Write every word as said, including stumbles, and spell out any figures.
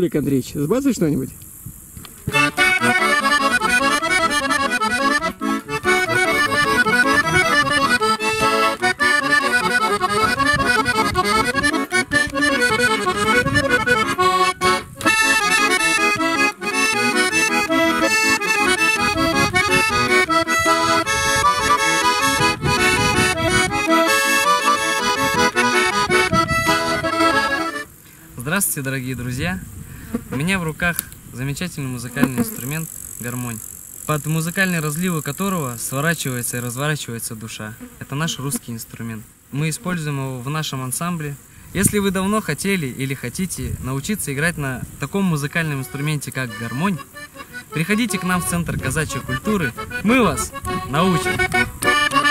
Толик Андреевич, сбацай что-нибудь? Здравствуйте, дорогие друзья! У меня в руках замечательный музыкальный инструмент гармонь, под музыкальные разливы которого сворачивается и разворачивается душа. Это наш русский инструмент. Мы используем его в нашем ансамбле. Если вы давно хотели или хотите научиться играть на таком музыкальном инструменте, как гармонь, приходите к нам в Центр казачьей культуры, мы вас научим!